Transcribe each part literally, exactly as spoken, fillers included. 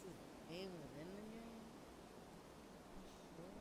this is a game within the game? You sure?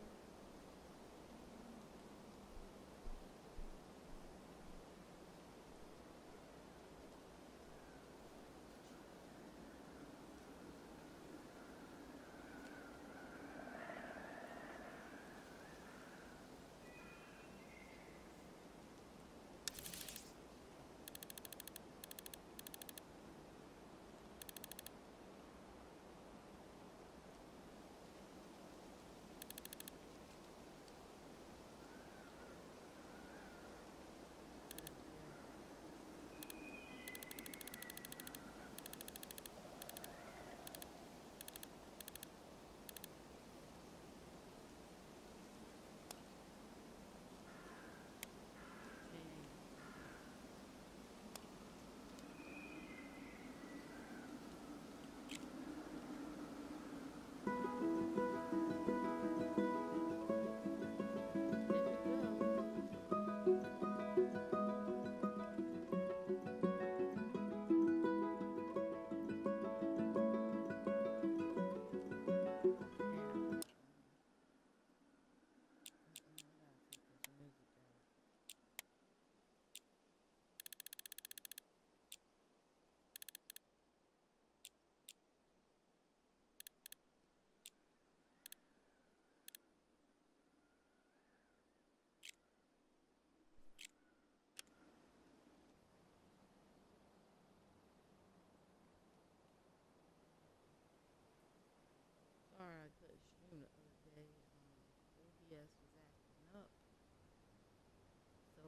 Sorry I couldn't stream the other day. Um, O B S was acting up. So,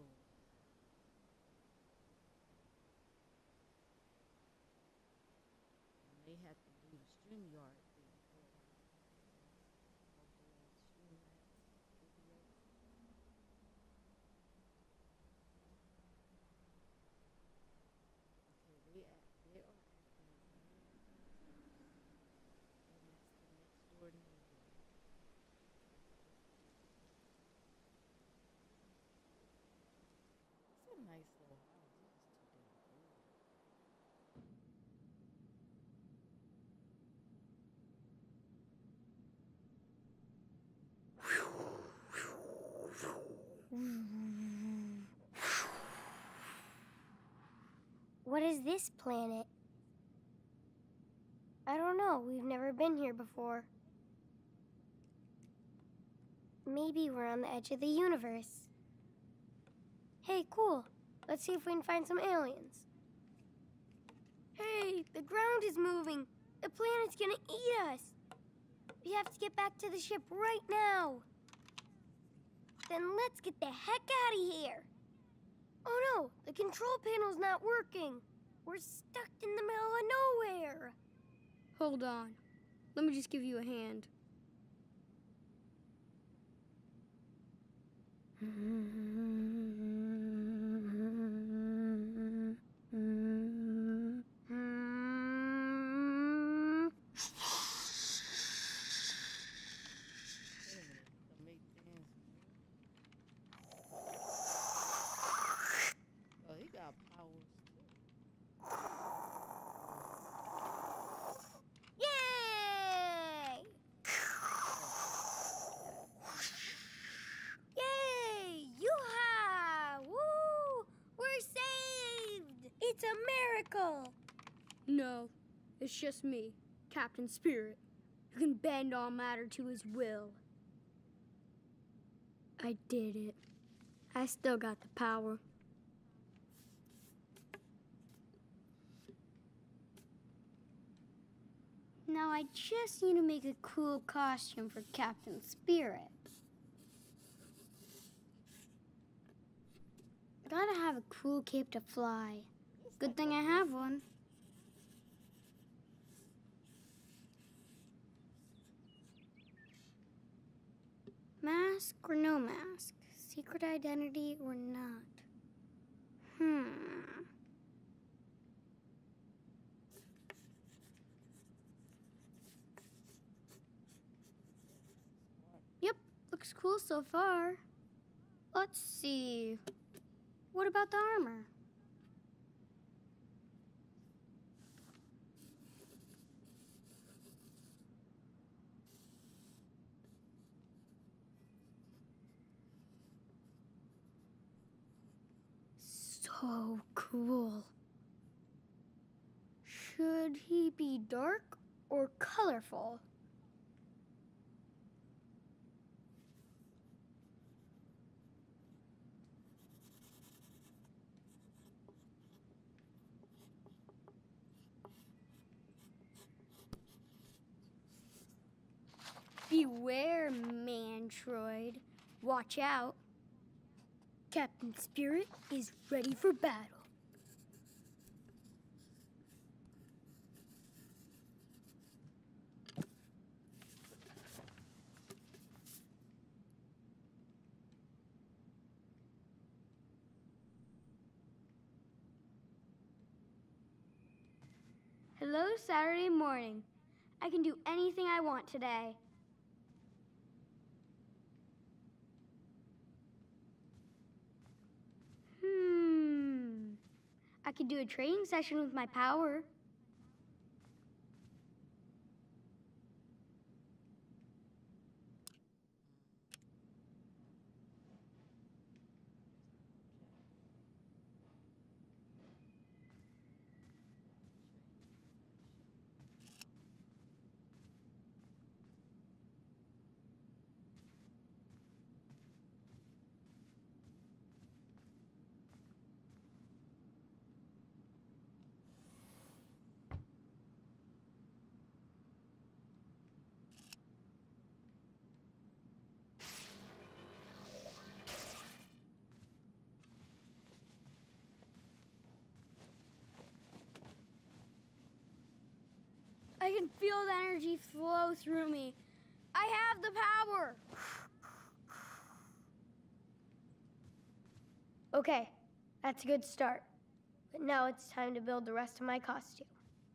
I may have to do the StreamYard thing first. Hopefully I stream that O B S. Okay, they act, they are acting bad. And that's the next door neighbor. It's a nice little house. It's just too damn cold. What is this planet? I don't know. We've never been here before. Maybe we're on the edge of the universe. Hey, cool. Let's see if we can find some aliens. Hey, the ground is moving. The planet's gonna eat us. We have to get back to the ship right now. Then let's get the heck out of here. Oh no, the control panel's not working. We're stuck in the middle of nowhere. Hold on. Let me just give you a hand. Oh, he got powers too. Yay! Yay! Yoo-ha! Woo! We're saved! It's a miracle! No, it's just me, Captain Spirit, who can bend all matter to his will. I did it. I still got the power. Now I just need to make a cool costume for Captain Spirit. I gotta have a cool cape to fly. Good thing I have one. Mask or no mask? Secret identity or not? Hmm. Yep, looks cool so far. Let's see. What about the armor? so cool. Should he be dark or colorful? Beware, Mantroid. Watch out. Captain Spirit is ready for battle. Hello, Saturday morning. I can do anything I want today. Hmm. I could do a training session with my power. I can feel the energy flow through me. I have the power. Okay, that's a good start. But now it's time to build the rest of my costume.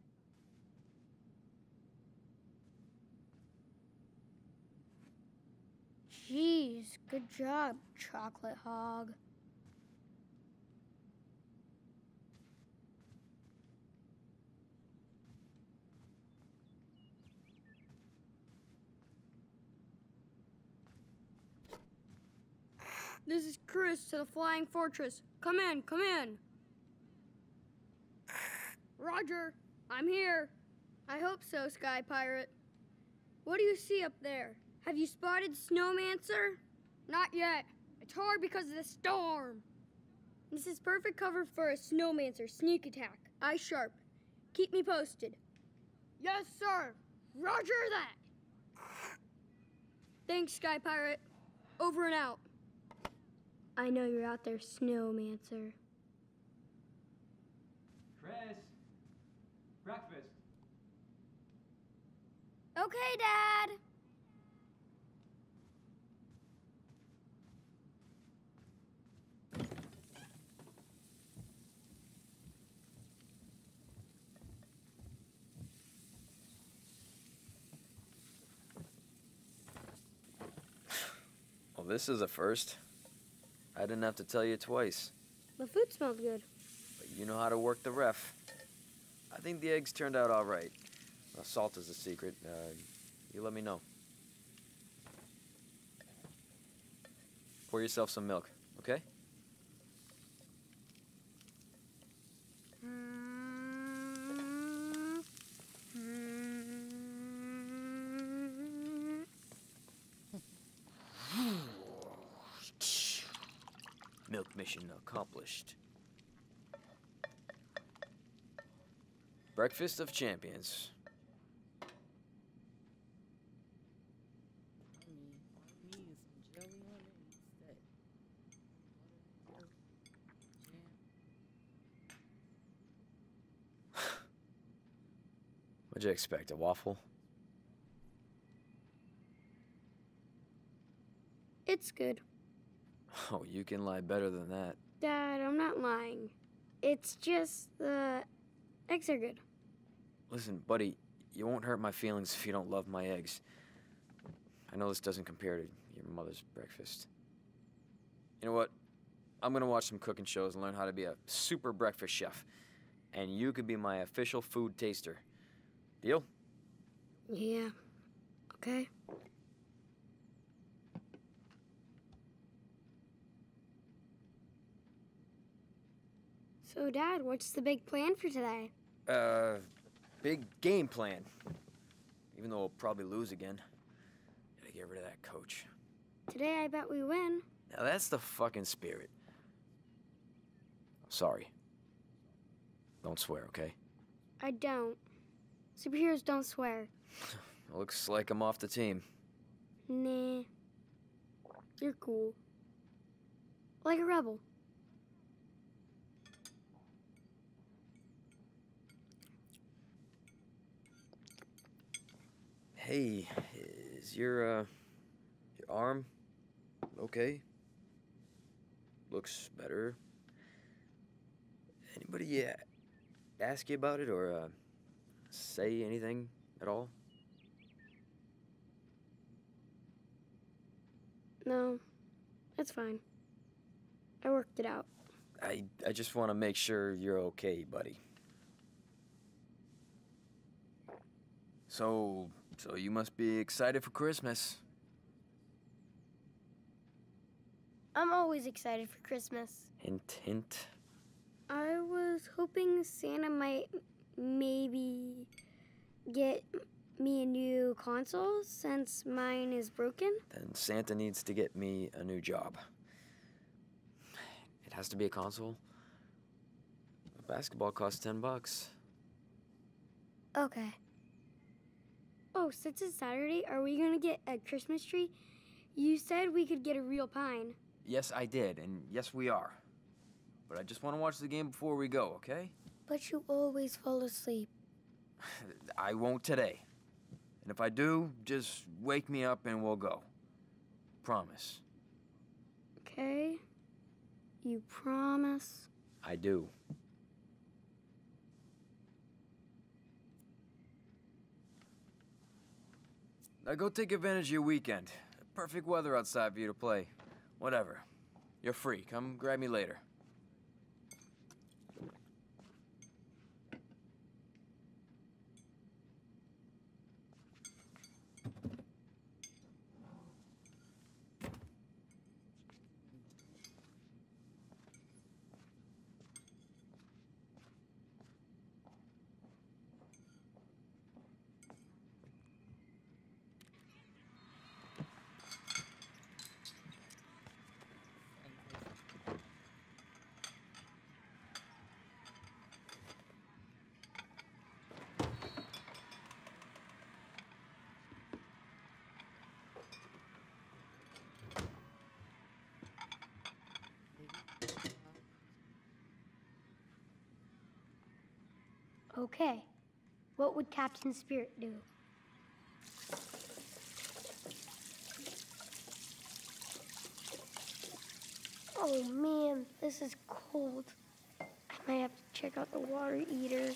Jeez, good job, Chocolate Hog. This is Chris to the Flying Fortress. Come in, come in. Roger, I'm here. I hope so, Sky Pirate. What do you see up there? Have you spotted Snowmancer? Not yet. It's hard because of the storm. This is perfect cover for a Snowmancer sneak attack. Eye sharp. Keep me posted. Yes, sir. Roger that. Thanks, Sky Pirate. Over and out. I know you're out there, Snowmancer. Chris, breakfast. Okay, Dad. Well, this is a first. I didn't have to tell you twice. The food smelled good. But you know how to work the ref. I think the eggs turned out all right. Well, salt is the secret. Uh, you let me know. Pour yourself some milk, okay? Milk mission accomplished. Breakfast of champions. I mean, all we need is some jelly on it instead. Butter, milk, jam. What'd you expect, a waffle? It's good. Oh, you can lie better than that. Dad, I'm not lying. It's just the eggs are good. Listen, buddy, you won't hurt my feelings if you don't love my eggs. I know this doesn't compare to your mother's breakfast. You know what? I'm gonna watch some cooking shows and learn how to be a super breakfast chef. And you could be my official food taster. Deal? Yeah. Okay. So, Dad, what's the big plan for today? Uh, big game plan. Even though we'll probably lose again. Gotta get rid of that coach. Today, I bet we win. Now that's the fucking spirit. I'm sorry. Don't swear, okay? I don't. Superheroes don't swear. Looks like I'm off the team. Nah. You're cool. Like a rebel. Hey, is your, uh, your arm okay? Looks better. Anybody uh, ask you about it or uh, say anything at all? No, it's fine. I worked it out. I, I just want to make sure you're okay, buddy. So, so you must be excited for Christmas. I'm always excited for Christmas. Hint, hint. I was hoping Santa might maybe get me a new console since mine is broken. Then Santa needs to get me a new job. It has to be a console. A basketball costs ten bucks. Okay. Oh, since it's Saturday, are we gonna get a Christmas tree? You said we could get a real pine. Yes, I did, and yes, we are. But I just want to watch the game before we go, okay? But you always fall asleep. I won't today. And if I do, just wake me up and we'll go. Promise. Okay. You promise? I do. Now go take advantage of your weekend. Perfect weather outside for you to play. Whatever. You're free. Come grab me later. Okay. What would Captain Spirit do? Oh man, this is cold. I might have to check out the water eater.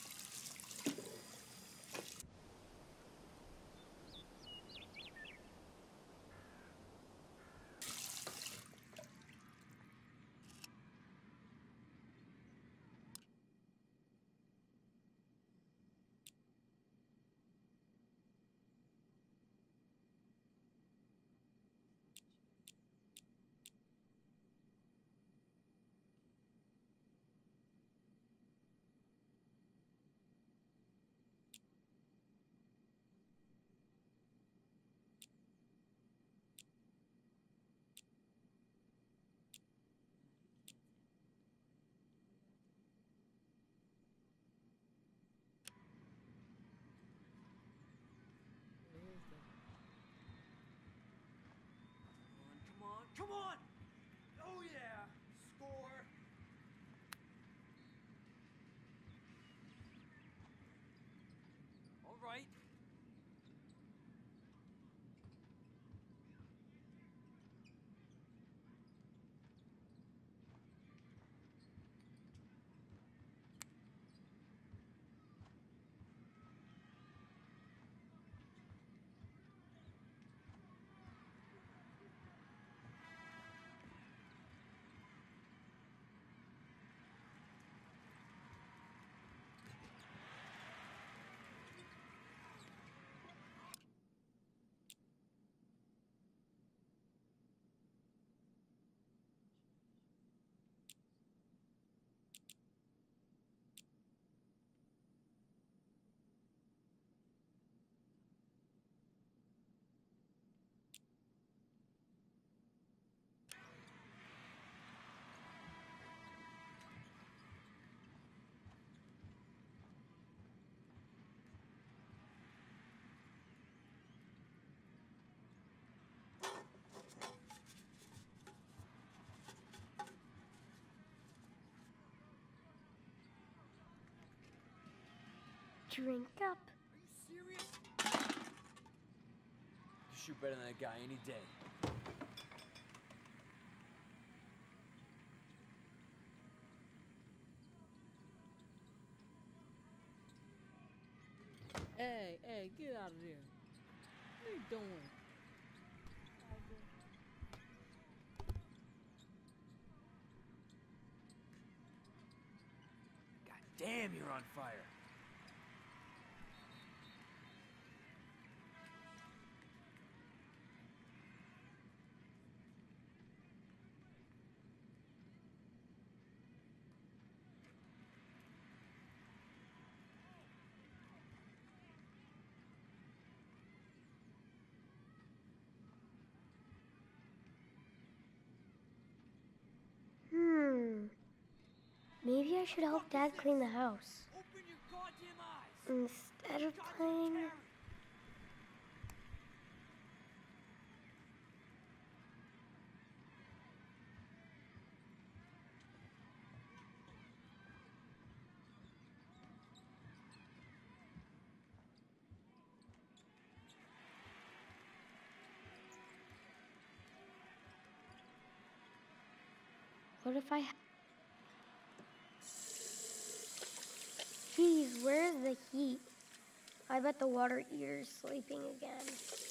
Come on, come on! Oh yeah! Score! All right. Drink up. Are you serious? You shoot better than that guy any day. Hey, hey, get out of there. What are you doing? God damn, you're on fire. Hmm. Maybe I should help Dad clean the house Open your goddamn eyes. instead of Goddamn playing. carrot. What if I... Geez, where's the heat? I bet the water eater's sleeping again.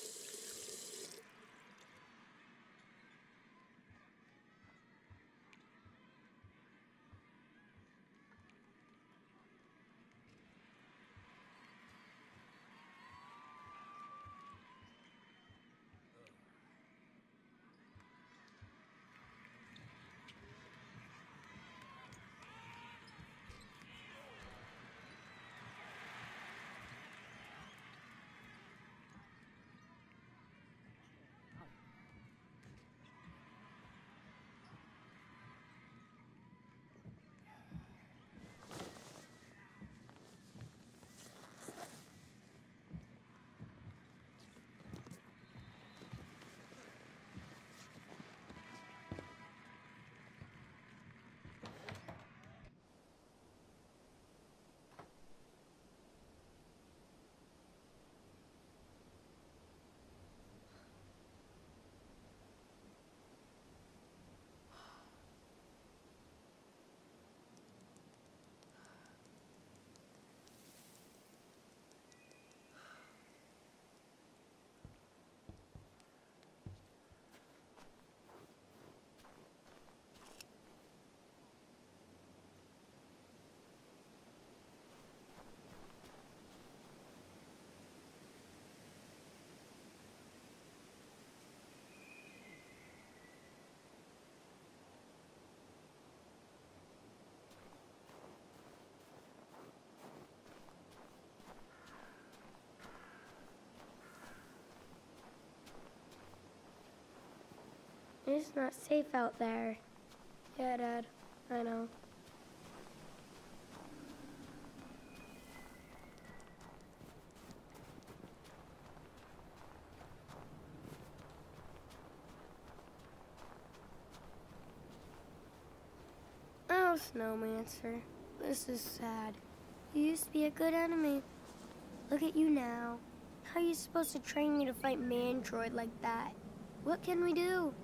It's not safe out there. Yeah, Dad, I know. Oh, Snowmancer, this is sad. You used to be a good enemy. Look at you now. How are you supposed to train me to fight Mantroid like that? What can we do?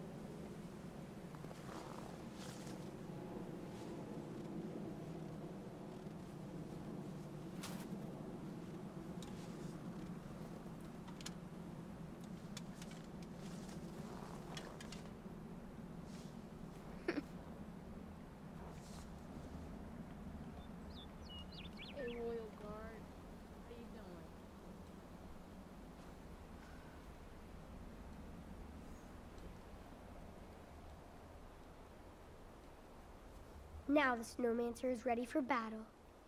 Hey, Royal Guard. How you doing? Now the Snowmancer is ready for battle.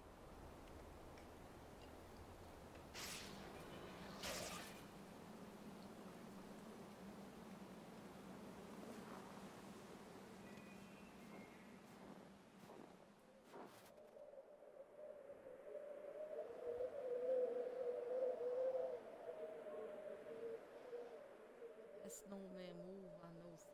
That snowman move, I know something.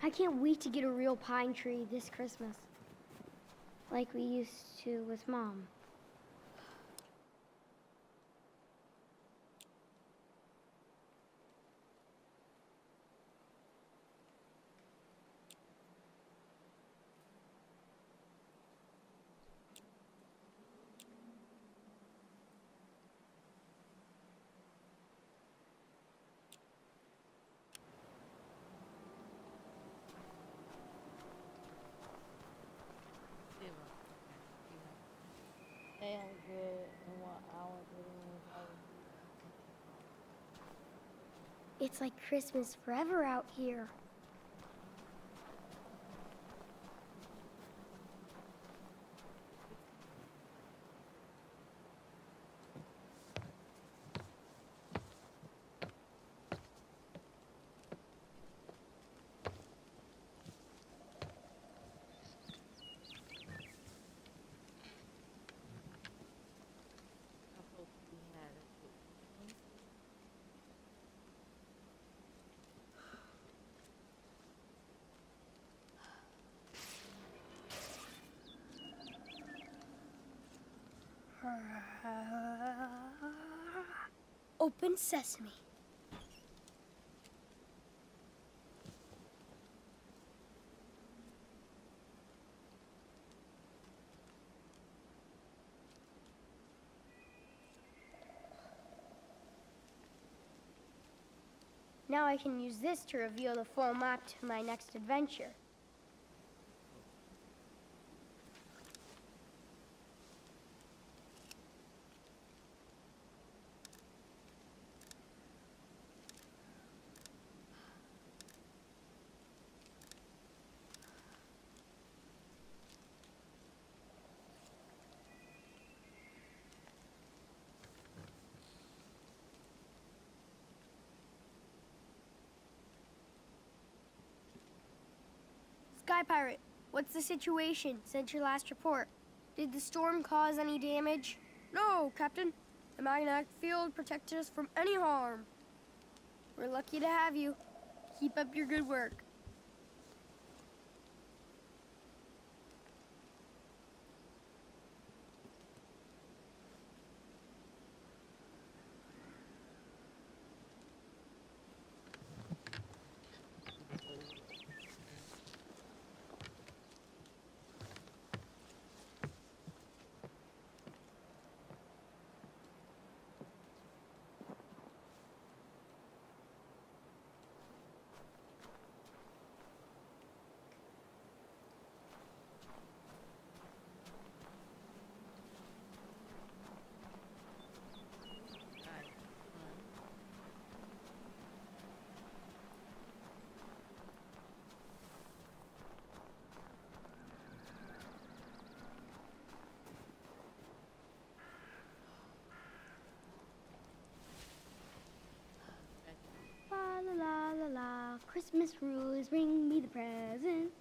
I can't wait to get a real pine tree this Christmas. Like we used to with Mom. See what you know. They are good and what our dreams are. It's like Christmas forever out here. I hope we had a good one. Open sesame. Now I can use this to reveal the full map to my next adventure. Sky Pirate, what's the situation since your last report? Did the storm cause any damage? No, Captain. The magnetic field protected us from any harm. We're lucky to have you. Keep up your good work. Alright. Um, La la la la la, Christmas rules, bring me the presents.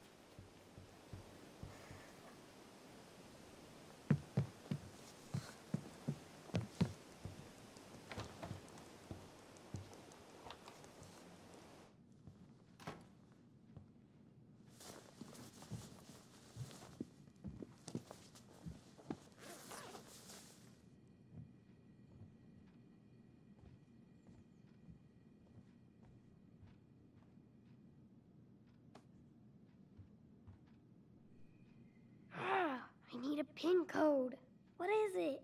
Ah, I need a pin code. What is it?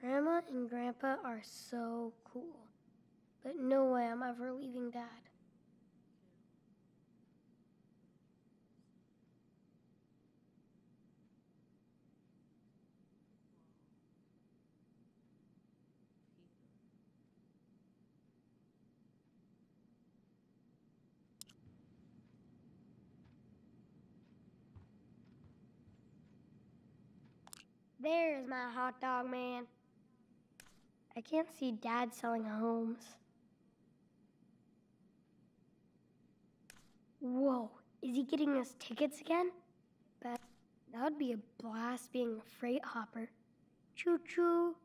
Grandma and Grandpa are so cool. But no way I'm ever leaving Dad. There's my hot dog man. I can't see Dad selling homes. Whoa, is he getting us tickets again? Bet that would be a blast being a freight hopper. Choo-choo.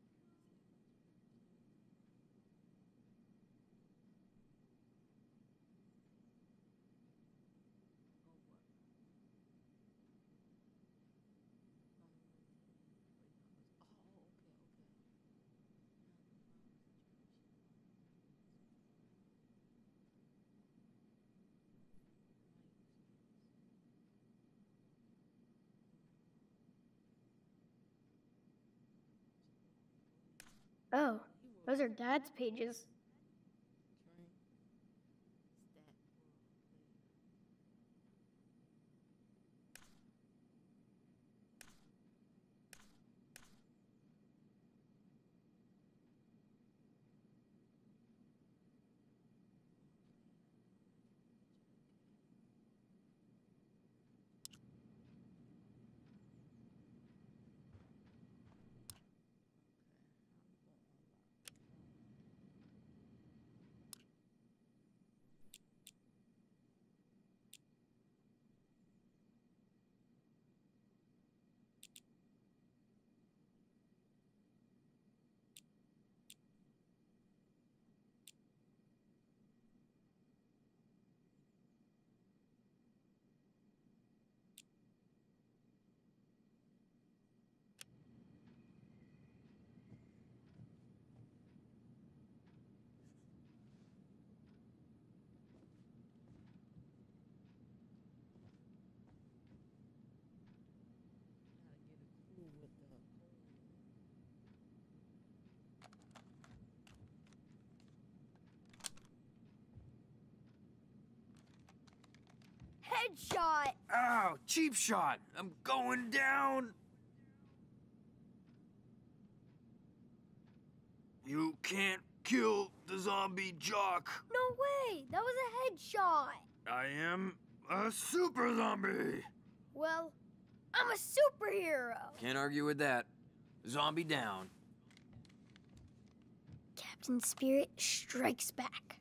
Oh, those are Dad's pages. Headshot! Ow! Cheap shot! I'm going down! You can't kill the zombie jock. No way, that was a headshot. I am a super zombie. Well, I'm a superhero. Can't argue with that. Zombie down. Captain Spirit strikes back.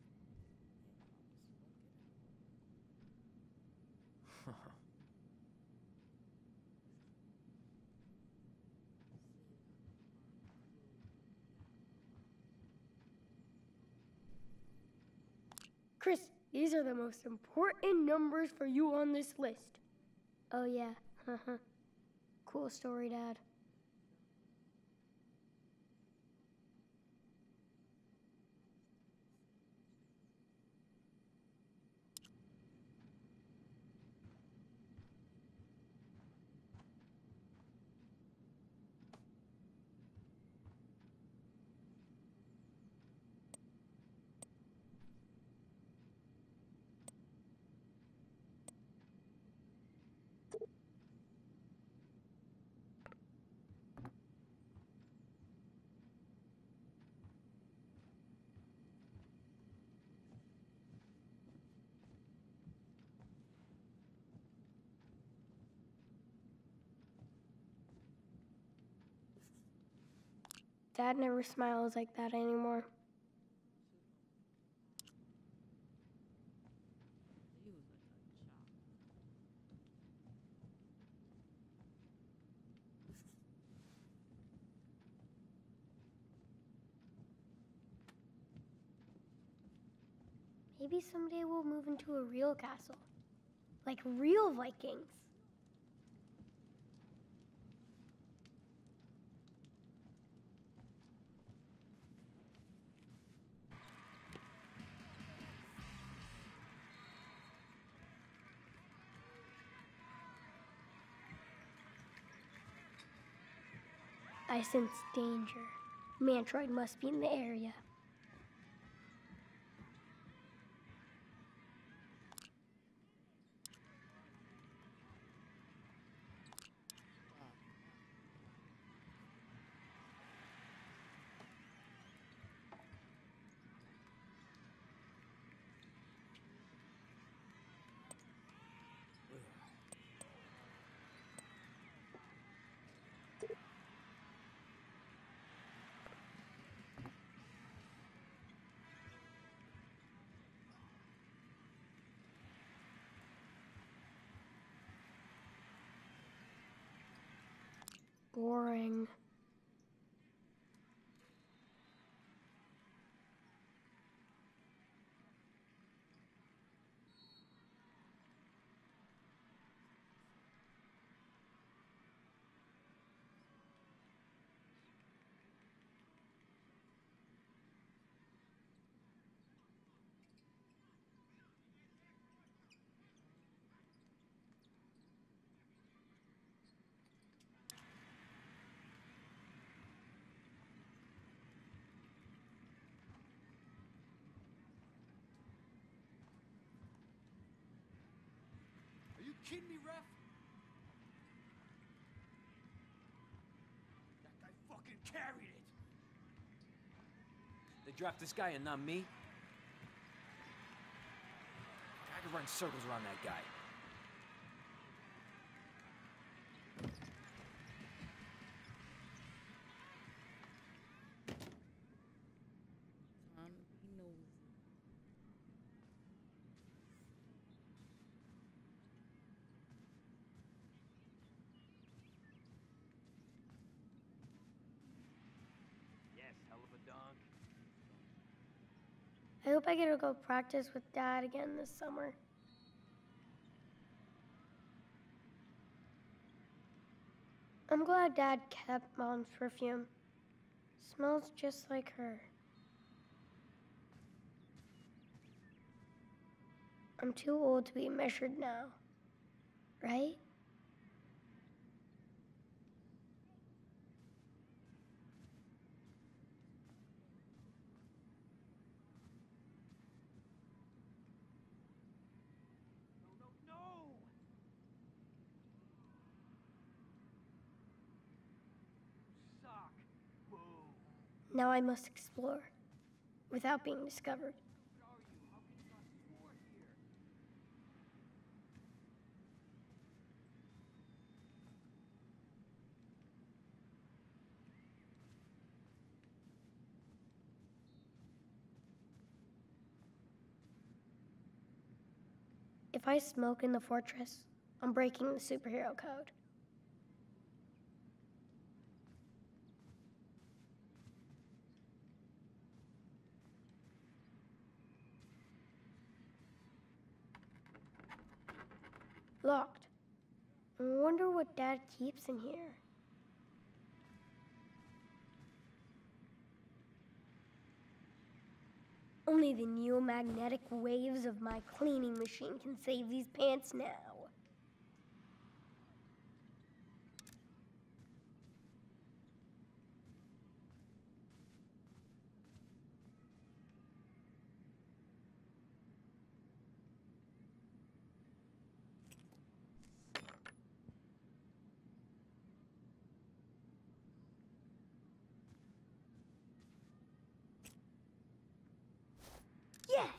Chris, these are the most important numbers for you on this list. Oh, yeah. Cool story, Dad. Dad never smiles like that anymore. Maybe someday we'll move into a real castle. Like real Vikings. I I sense danger. Mantroid must be in the area. Boring. Are you kidding me, ref? That guy fucking carried it. They dropped this guy and not me? I could run circles around that guy. Tom, he knows. Yes, hell of a dunk. I hope I get to go practice with Dad again this summer. I'm glad Dad kept Mom's perfume. Smells just like her. I'm too old to be measured now, right? No, no, no! Suck. Boo. Now I must explore without being discovered. What are you? How can you not score here? If I smoke in the fortress, I'm breaking the superhero code. Locked. I wonder what Dad keeps in here. Only the neomagnetic waves of my cleaning machine can save these pants now. Yes!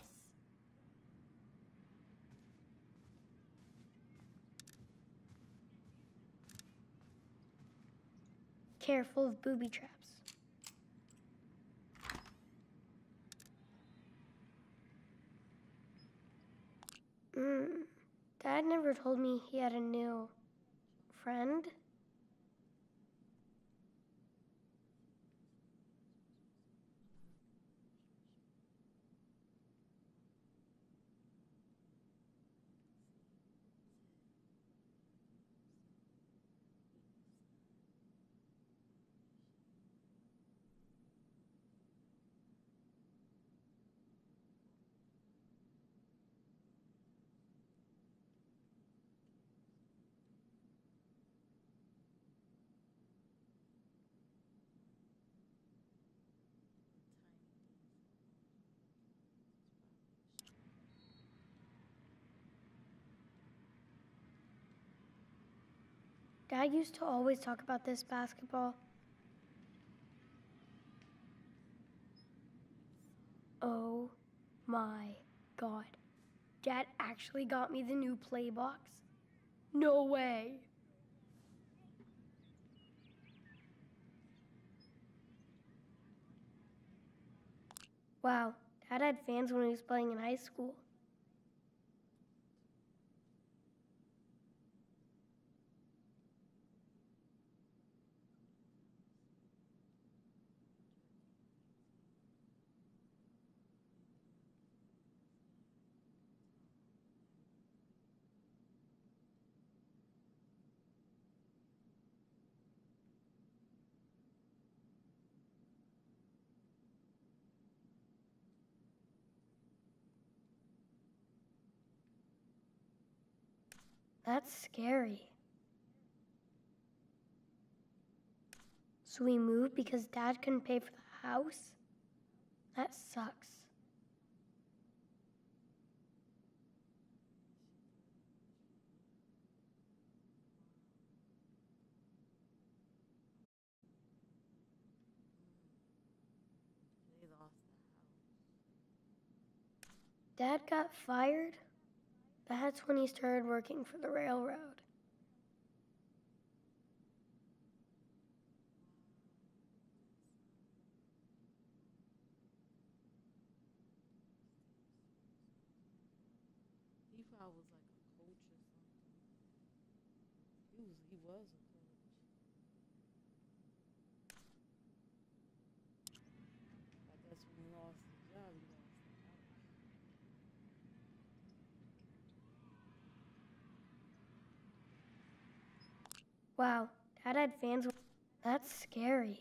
Careful of booby traps. Mm. Dad never told me he had a new friend. Dad used to always talk about this basketball. Oh my God. Dad actually got me the new play box? No way. Wow, Dad had fans when he was playing in high school. That's scary. So we moved because Dad couldn't pay for the house? That sucks. They lost the house. Dad got fired? That's when he started working for the railroad. He probably was like a coach or something. He was he was a coach. I guess when he lost his job, he lost the house. Wow, Dad had fans. That's scary.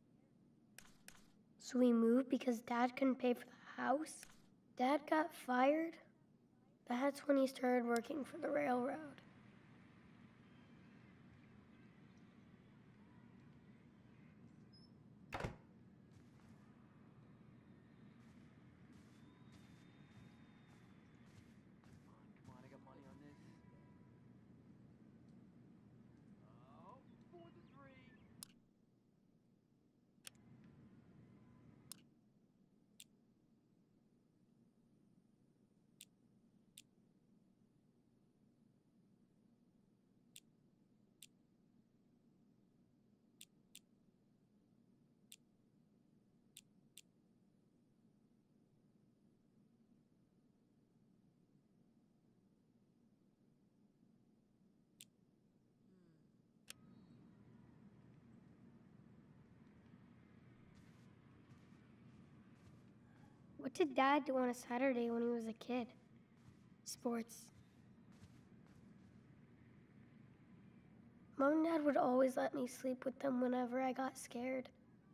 So we moved because Dad couldn't pay for the house? Dad got fired? That's when he started working for the railroad. Come on, I got money on this. Oh, for the three. What did Dad do on a Saturday when he was a kid? Sports. Mom and Dad would always let me sleep with them whenever I got scared.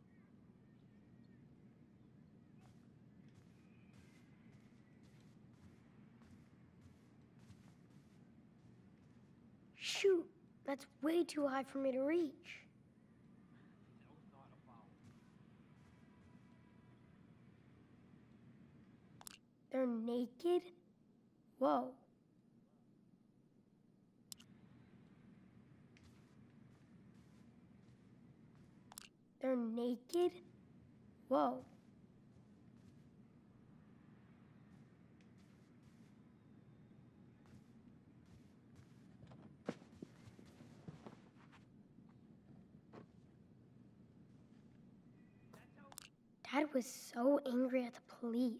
Shoot, that's way too high for me to reach. They're naked? Whoa. They're naked? Whoa. Dad was so angry at the police.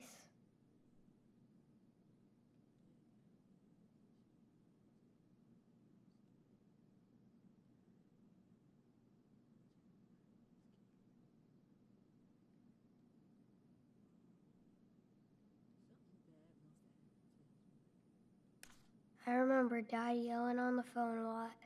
I remember Dad yelling on the phone a lot.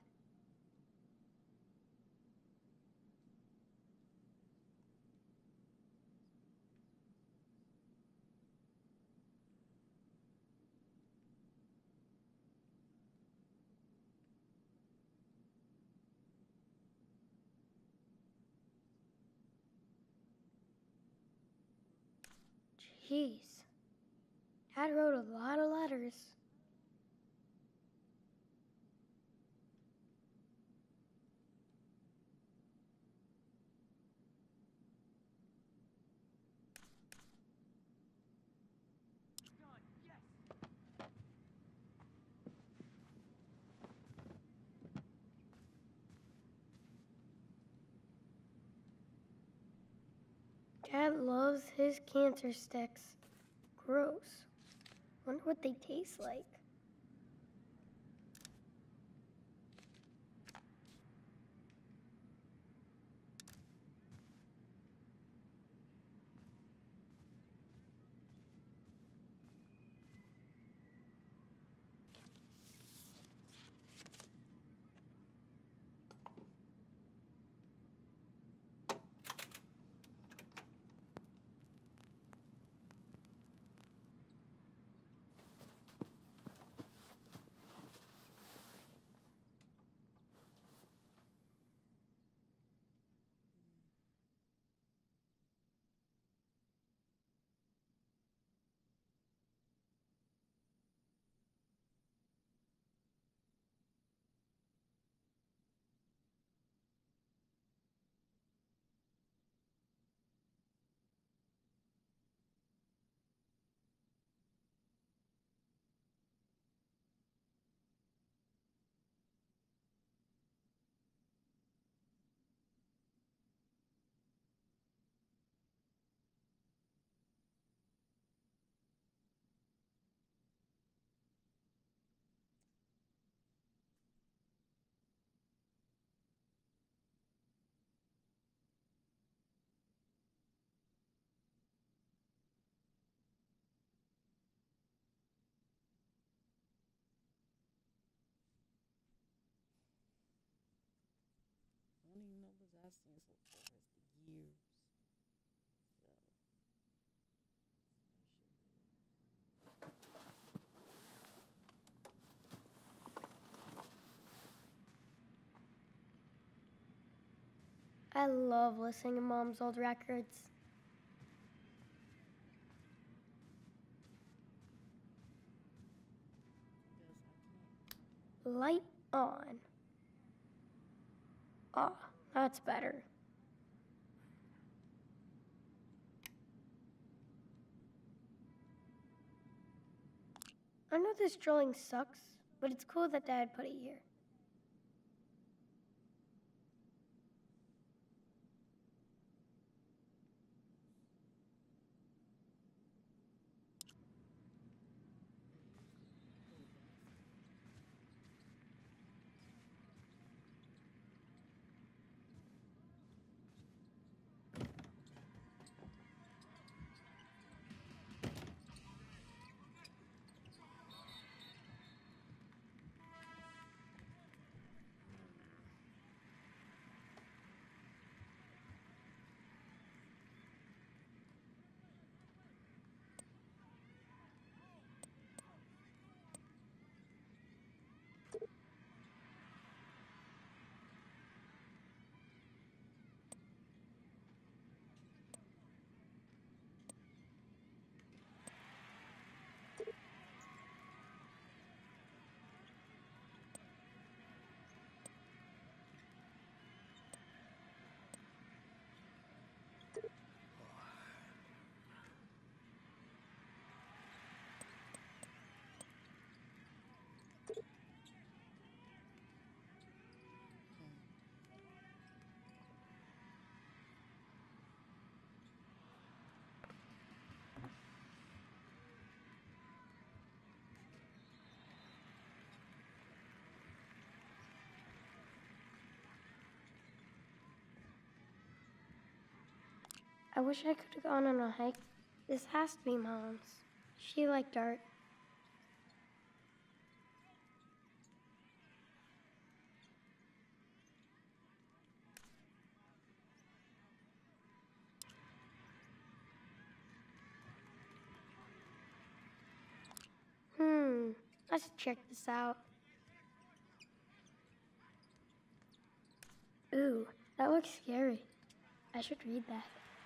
Jeez. Dad wrote a lot of letters. Dad loves his cancer sticks. Gross. Wonder what they taste like. I don't even know what I've seen so for the rest of years. So I love listening to Mom's old records. does I can't. Light on. Ah, that's better. I know this drawing sucks, but it's cool that Dad put it here. I wish I could have gone on a hike. This has to be Mom's. She liked art. Hmm, I should check this out. Ooh, that looks scary. I should read that.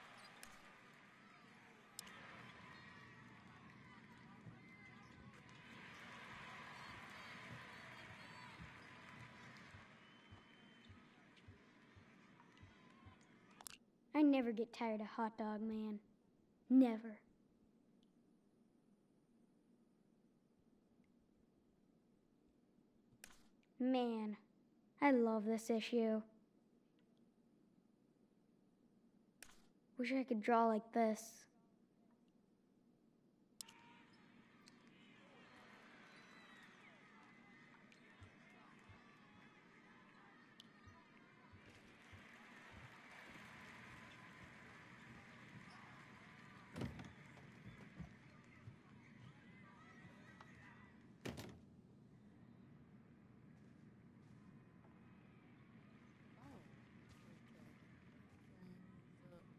I never get tired of Hot Dog Man. Never. Man, I love this issue. Wish I could draw like this. Oh, okay. Thumbs up.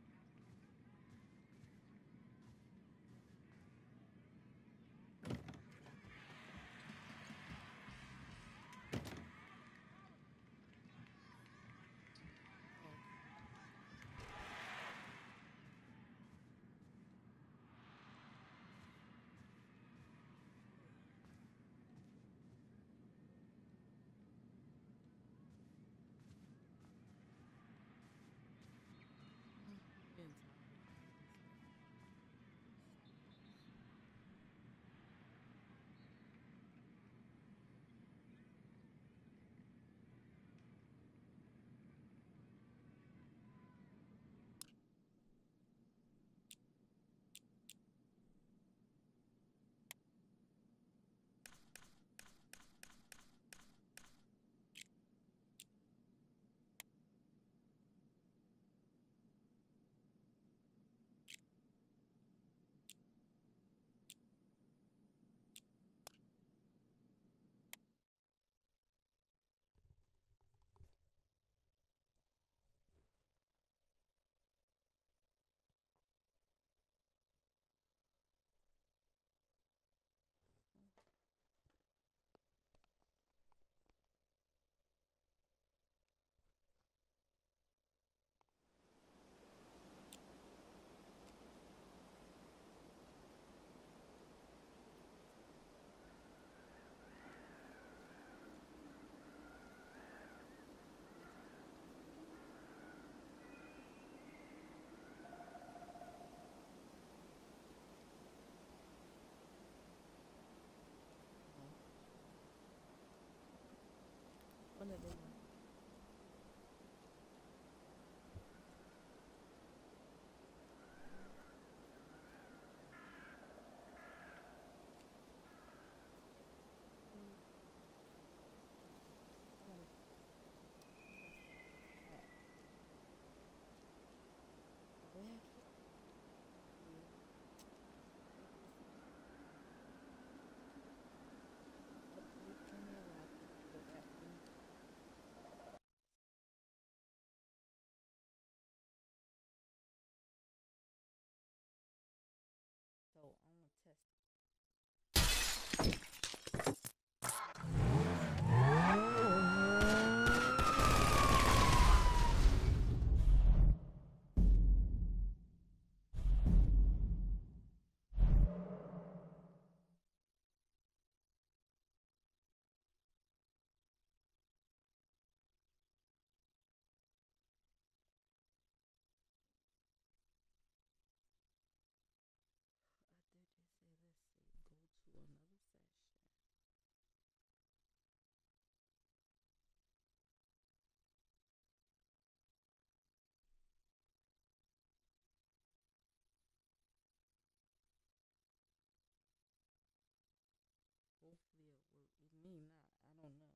Getting tired. One of them. So I want to test. I did just say, let's see, go to another session. Hopefully it work. It may not. I don't know.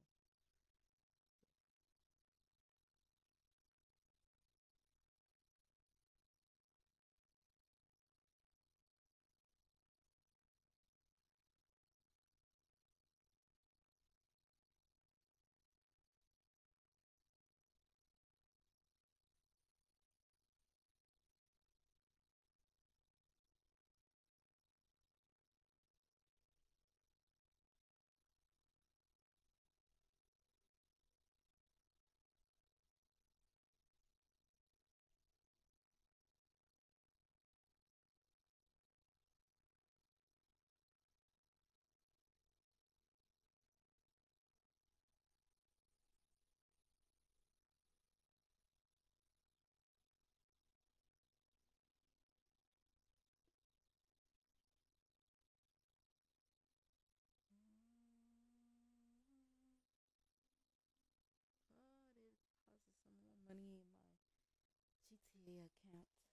Oh, they deposited some more money in my G T A account.